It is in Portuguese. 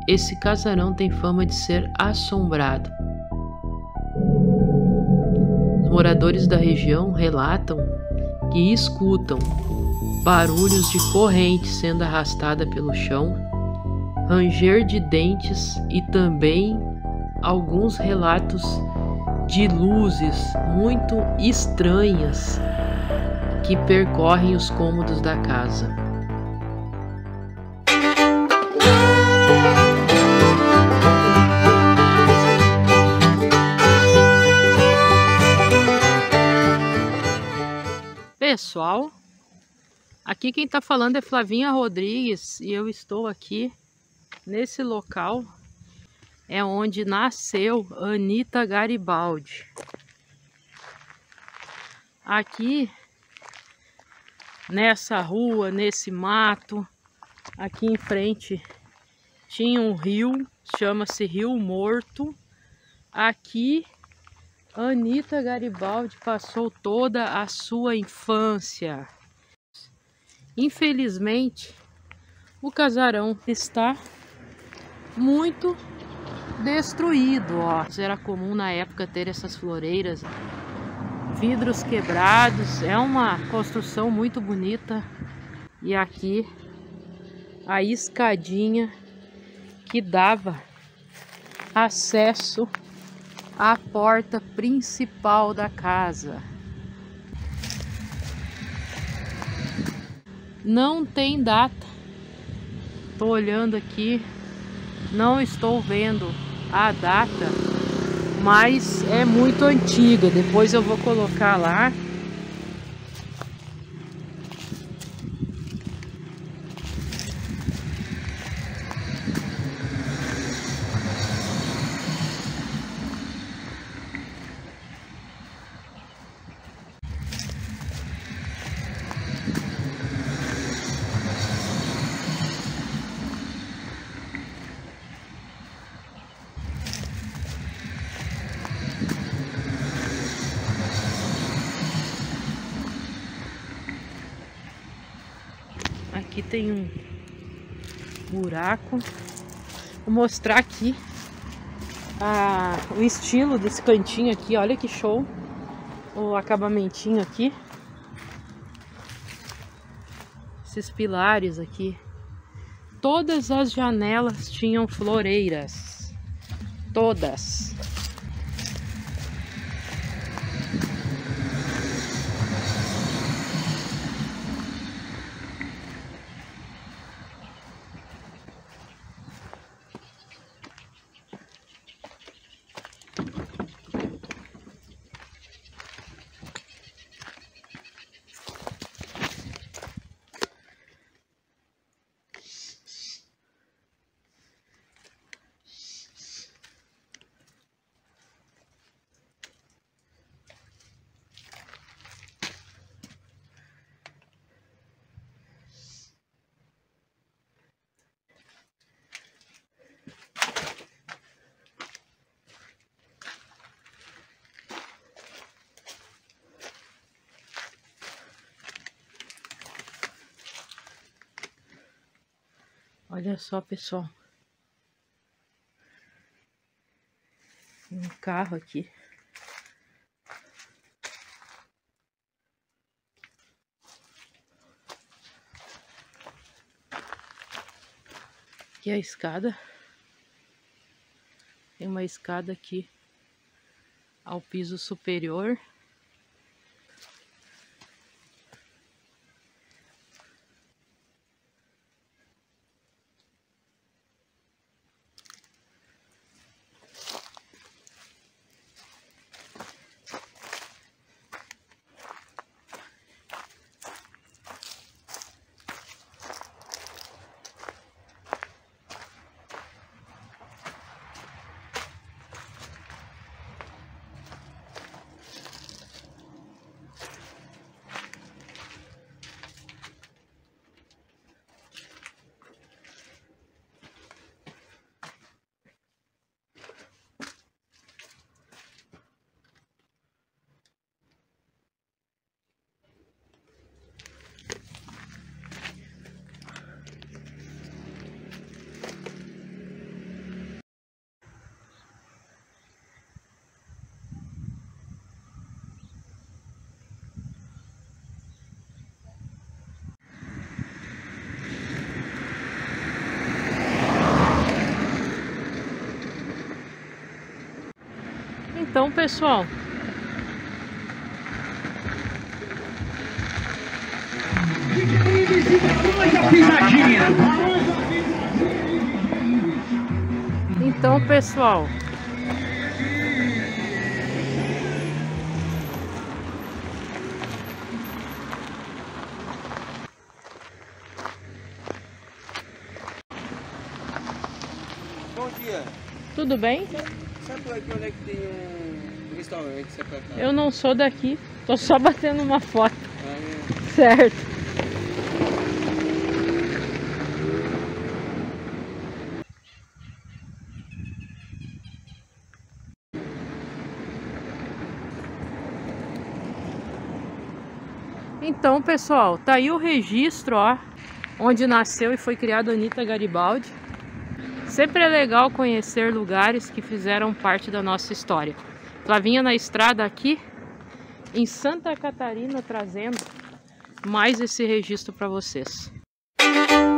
esse casarão tem fama de ser assombrado. Os moradores da região relatam que escutam barulhos de corrente sendo arrastada pelo chão, ranger de dentes e também alguns relatos de luzes muito estranhas que percorrem os cômodos da casa. Pessoal, aqui quem está falando é Flavinha Rodrigues e eu estou aqui nesse local, é onde nasceu Anita Garibaldi. Aqui nessa rua, nesse mato, aqui em frente tinha um rio, chama-se Rio Morto. Aqui Anita Garibaldi passou toda a sua infância. Infelizmente, o casarão está muito destruído, ó. Era comum na época ter essas floreiras, vidros quebrados. É uma construção muito bonita. E aqui a escadinha que dava acesso à porta principal da casa. Não tem data. Tô olhando aqui, não estou vendo a data, mas é muito antiga. Depois eu vou colocar lá. Aqui tem um buraco. Vou mostrar aqui o estilo desse cantinho aqui. Olha que show o acabamentinho aqui. Esses pilares aqui. Todas as janelas tinham floreiras. Todas. Olha só, pessoal. Um carro aqui. Aqui é a escada. Tem uma escada aqui ao piso superior. Então, pessoal, Bom dia. tudo bem? Sabe por aqui onde é que tem um restaurante secretário? Eu não sou daqui, tô só batendo uma foto. Ah, é. Certo. Então, pessoal, tá aí o registro, ó, onde nasceu e foi criada a Anita Garibaldi. Sempre é legal conhecer lugares que fizeram parte da nossa história. Flavinha na estrada aqui em Santa Catarina, trazendo mais esse registro para vocês.